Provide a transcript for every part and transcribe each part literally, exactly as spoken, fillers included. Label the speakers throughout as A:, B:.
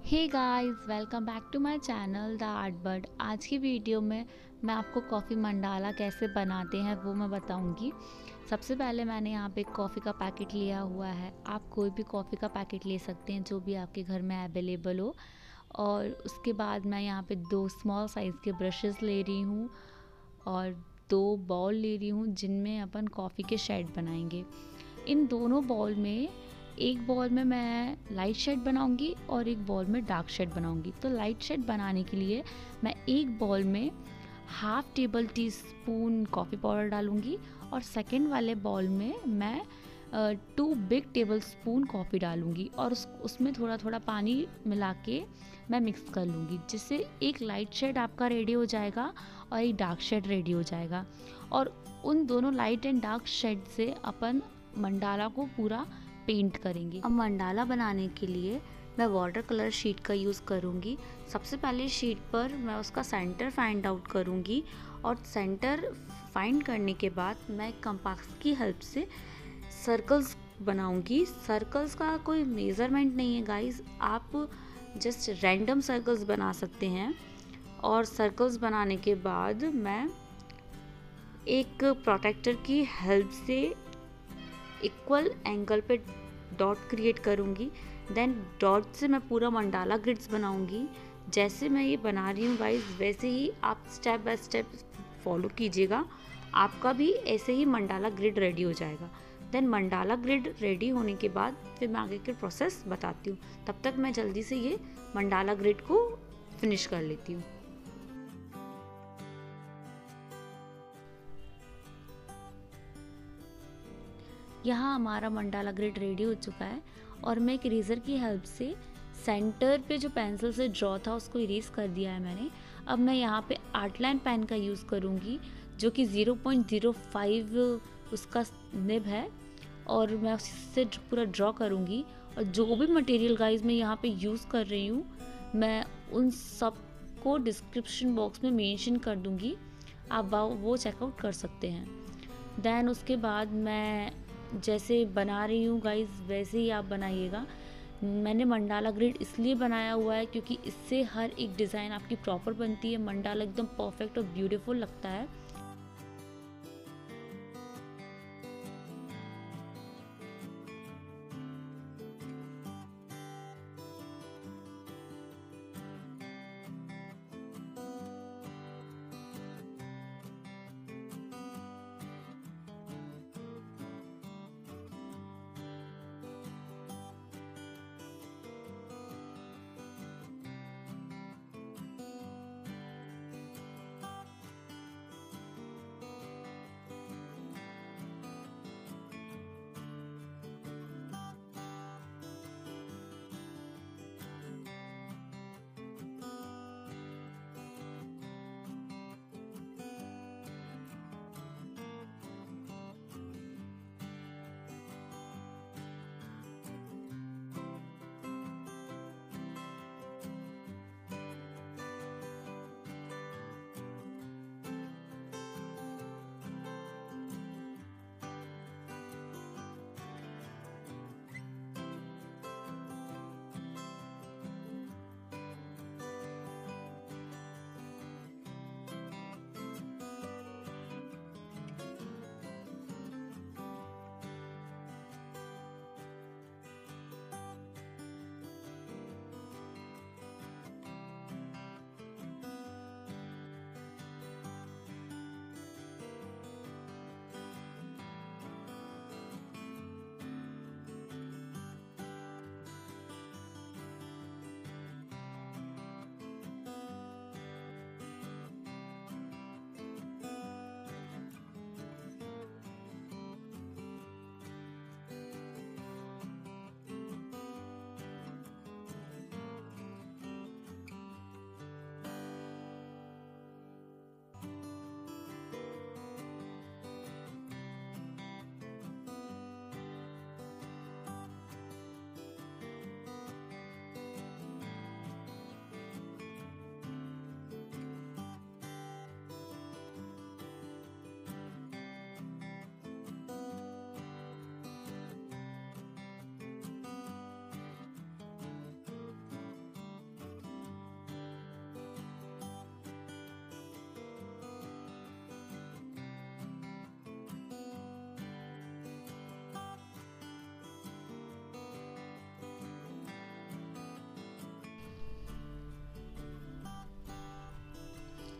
A: Hey guys, welcome back to my channel The Art Bird. आज की video में मैं आपको कॉफ़ी मंडाला कैसे बनाते हैं वो मैं बताऊंगी। सबसे पहले मैंने यहाँ पे कॉफ़ी का पैकेट लिया हुआ है। आप कोई भी कॉफ़ी का पैकेट ले सकते हैं जो भी आपके घर में अवेलेबल हो। और उसके बाद मैं यहाँ पे दो स्मॉल साइज़ के ब्रशेस ले रही हूँ और दो बॉल ले रही हूँ जिनमें अपन कॉफ़ी के शेड बनाएंगे। इन दोनों बॉल में एक बॉल में मैं लाइट शेड बनाऊंगी और एक बॉल में डार्क शेड बनाऊंगी। तो लाइट शेड बनाने के लिए मैं एक बॉल में half table teaspoon coffee powder डालूंगी और सेकेंड वाले बॉल में मैं two big tablespoon coffee डालूंगी और उस उसमें थोड़ा थोड़ा पानी मिला के मैं मिक्स कर लूँगी, जिससे एक लाइट शेड आपका रेडी हो जाएगा और एक डार्क शेड रेडी हो जाएगा। और उन दोनों लाइट एंड डार्क शेड से अपन मंडाला को पूरा पेंट करेंगे। अब मंडाला बनाने के लिए मैं वाटर कलर शीट का यूज़ करूँगी। सबसे पहले शीट पर मैं उसका सेंटर फाइंड आउट करूँगी और सेंटर फाइंड करने के बाद मैं कंपास की हेल्प से सर्कल्स बनाऊँगी। सर्कल्स का कोई मेज़रमेंट नहीं है गाइस, आप जस्ट रैंडम सर्कल्स बना सकते हैं। और सर्कल्स बनाने के बाद मैं एक प्रोटेक्टर की हेल्प से इक्वल एंगल पे डॉट क्रिएट करूँगी। देन डॉट से मैं पूरा मंडाला ग्रिड्स बनाऊँगी। जैसे मैं ये बना रही हूँ गाइस, वैसे ही आप स्टेप बाय स्टेप फॉलो कीजिएगा, आपका भी ऐसे ही मंडाला ग्रिड रेडी हो जाएगा। देन मंडाला ग्रिड रेडी होने के बाद फिर मैं आगे के प्रोसेस बताती हूँ। तब तक मैं जल्दी से ये मंडाला ग्रिड को फिनिश कर लेती हूँ। यहाँ हमारा मंडाला ग्रिड रेडी हो चुका है और मैं एक इरेज़र की हेल्प से सेंटर पे जो पेंसिल से ड्रॉ था उसको इरेज कर दिया है मैंने। अब मैं यहाँ पे आर्टलाइन पेन का यूज़ करूँगी जो कि ज़ीरो पॉइंट ज़ीरो फाइव उसका निब है और मैं उससे पूरा ड्रॉ करूँगी। और जो भी मटेरियल गाइस मैं यहाँ पे यूज़ कर रही हूँ मैं उन सब को डिस्क्रिप्शन बॉक्स में मेंशन कर दूँगी, आप वो चेकआउट कर सकते हैं। देन उसके बाद मैं जैसे बना रही हूँ गाइस वैसे ही आप बनाइएगा। मैंने मंडाला ग्रिड इसलिए बनाया हुआ है क्योंकि इससे हर एक डिज़ाइन आपकी प्रॉपर बनती है। मंडाला एकदम परफेक्ट और ब्यूटीफुल लगता है।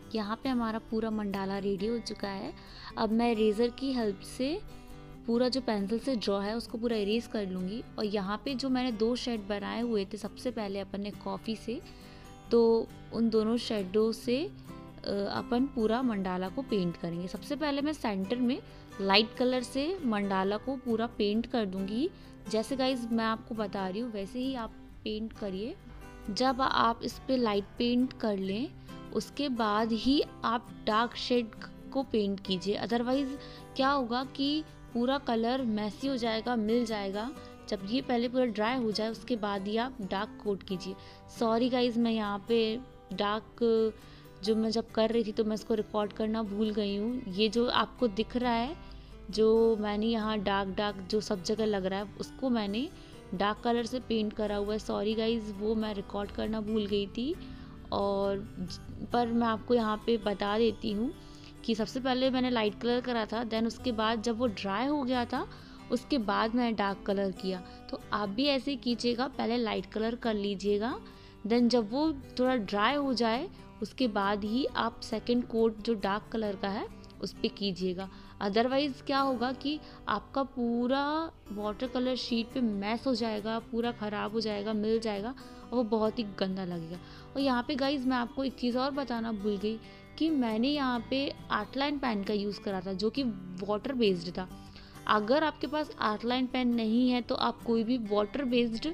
A: यहाँ पे हमारा पूरा मंडाला रेडी हो चुका है। अब मैं इरेज़र की हेल्प से पूरा जो पेंसिल से ड्रॉ है उसको पूरा इरेज कर लूँगी। और यहाँ पे जो मैंने दो शेड बनाए हुए थे सबसे पहले अपन ने कॉफ़ी से, तो उन दोनों शेडों से अपन पूरा मंडाला को पेंट करेंगे। सबसे पहले मैं सेंटर में लाइट कलर से मंडाला को पूरा पेंट कर दूँगी। जैसे गाइज मैं आपको बता रही हूँ वैसे ही आप पेंट करिए। जब आप इस पे लाइट पेंट कर लें उसके बाद ही आप डार्क शेड को पेंट कीजिए, अदरवाइज़ क्या होगा कि पूरा कलर मैसी हो जाएगा, मिल जाएगा। जब ये पहले पूरा ड्राई हो जाए उसके बाद ही आप डार्क कोट कीजिए। सॉरी गाइज़, मैं यहाँ पे डार्क जो मैं जब कर रही थी तो मैं इसको रिकॉर्ड करना भूल गई हूँ। ये जो आपको दिख रहा है, जो मैंने यहाँ डार्क डार्क जो सब जगह लग रहा है उसको मैंने डार्क कलर से पेंट करा हुआ है। सॉरी गाइज़, वो मैं रिकॉर्ड करना भूल गई थी। और पर मैं आपको यहाँ पे बता देती हूँ कि सबसे पहले मैंने लाइट कलर करा था, देन उसके बाद जब वो ड्राई हो गया था उसके बाद मैंने डार्क कलर किया। तो आप भी ऐसे ही कीजिएगा, पहले लाइट कलर कर लीजिएगा, देन जब वो थोड़ा ड्राई हो जाए उसके बाद ही आप सेकंड कोट जो डार्क कलर का है उस पर कीजिएगा। अदरवाइज़ क्या होगा कि आपका पूरा वाटर कलर शीट पे मैस हो जाएगा, पूरा ख़राब हो जाएगा, मिल जाएगा और वो बहुत ही गंदा लगेगा। और यहाँ पे गाइज़ मैं आपको एक चीज़ और बताना भूल गई कि मैंने यहाँ पे आर्ट लाइन पेन का यूज़ करा था जो कि वाटर बेस्ड था। अगर आपके पास आर्ट लाइन पेन नहीं है तो आप कोई भी वाटर बेस्ड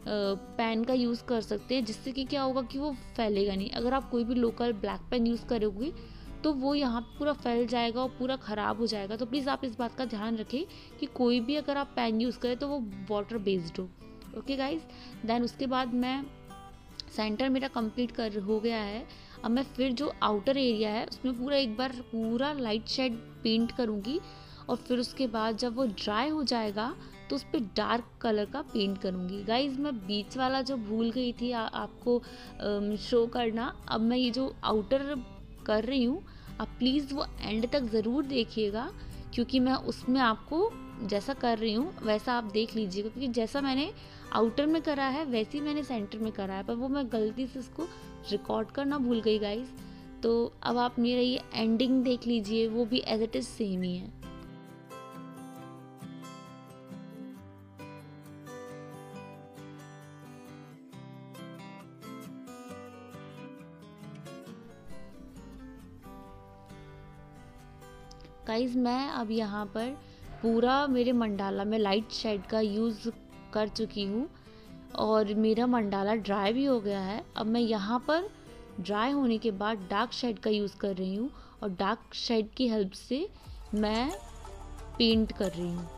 A: पेन का यूज़ कर सकते हैं, जिससे कि क्या होगा कि वो फैलेगा नहीं। अगर आप कोई भी लोकल ब्लैक पेन यूज़ करोगे तो वो यहाँ पूरा फैल जाएगा और पूरा ख़राब हो जाएगा। तो प्लीज़ आप इस बात का ध्यान रखें कि कोई भी अगर आप पेन यूज़ करें तो वो वाटर बेस्ड हो। ओके गाइज, देन उसके बाद मैं सेंटर मेरा कंप्लीट कर हो गया है। अब मैं फिर जो आउटर एरिया है उसमें पूरा एक बार पूरा लाइट शेड पेंट करूँगी और फिर उसके बाद जब वो ड्राई हो जाएगा तो उस पर डार्क कलर का पेंट करूँगी। गाइज़ मैं बीच वाला जो भूल गई थी आ, आपको शो करना। अब मैं ये जो आउटर कर रही हूँ आप प्लीज़ वो एंड तक ज़रूर देखिएगा, क्योंकि मैं उसमें आपको जैसा कर रही हूँ वैसा आप देख लीजिएगा। क्योंकि जैसा मैंने आउटर में करा है वैसे ही मैंने सेंटर में करा है, पर वो मैं गलती से उसको रिकॉर्ड करना भूल गई गाइज़। तो अब आप मेरा ये एंडिंग देख लीजिए, वो भी एज इट इज़ सेम ही है। गाइज़ मैं अब यहाँ पर पूरा मेरे मंडाला में लाइट शेड का यूज़ कर चुकी हूँ और मेरा मंडाला ड्राई भी हो गया है। अब मैं यहाँ पर ड्राई होने के बाद डार्क शेड का यूज़ कर रही हूँ और डार्क शेड की हेल्प से मैं पेंट कर रही हूँ।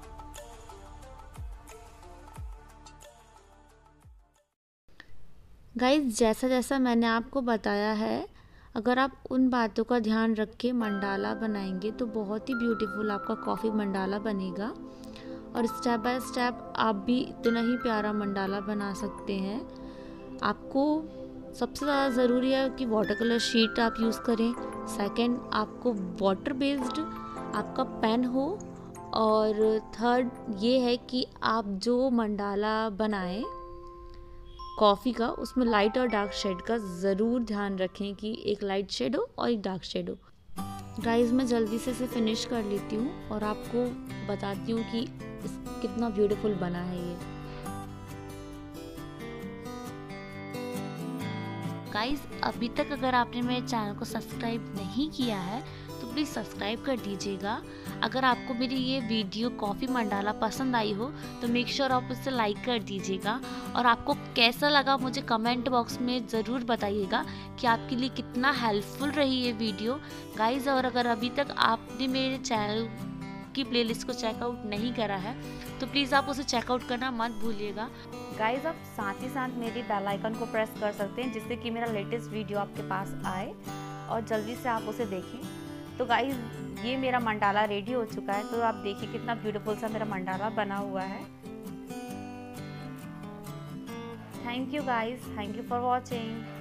A: गाइज़ जैसा जैसा मैंने आपको बताया है, अगर आप उन बातों का ध्यान रख के मंडाला बनाएंगे तो बहुत ही ब्यूटीफुल आपका कॉफ़ी मंडाला बनेगा। और स्टेप बाय स्टेप आप भी इतना ही प्यारा मंडाला बना सकते हैं। आपको सबसे ज़्यादा ज़रूरी है कि वाटर कलर शीट आप यूज़ करें। सेकंड, आपको वाटर बेस्ड आपका पेन हो। और थर्ड ये है कि आप जो मंडाला बनाएं कॉफ़ी का, उसमें लाइट और डार्क शेड का ज़रूर ध्यान रखें कि एक लाइट शेड हो और एक डार्क शेड हो। गाइज़ मैं जल्दी से इसे फिनिश कर लेती हूँ और आपको बताती हूँ कि इस कितना ब्यूटीफुल बना है ये। गाइज़ अभी तक अगर आपने मेरे चैनल को सब्सक्राइब नहीं किया है तो प्लीज़ सब्सक्राइब कर दीजिएगा। अगर आपको मेरी ये वीडियो कॉफ़ी मंडाला पसंद आई हो तो मेक श्योर आप उसे लाइक कर दीजिएगा। और आपको कैसा लगा मुझे कमेंट बॉक्स में ज़रूर बताइएगा कि आपके लिए कितना हेल्पफुल रही ये वीडियो गाइज़। और अगर अभी तक आपने मेरे चैनल की प्लेलिस्ट को चेकआउट नहीं करा है तो प्लीज़ आप उसे चेकआउट करना मत भूलिएगा। गाइज आप साथ ही साथ मेरी बेल आइकन को प्रेस कर सकते हैं जिससे कि मेरा लेटेस्ट वीडियो आपके पास आए और जल्दी से आप उसे देखें। तो गाइज ये मेरा मंडाला रेडी हो चुका है, तो आप देखिए कितना ब्यूटीफुल सा मेरा मंडाला बना हुआ है। Thank you guys, thank you for watching.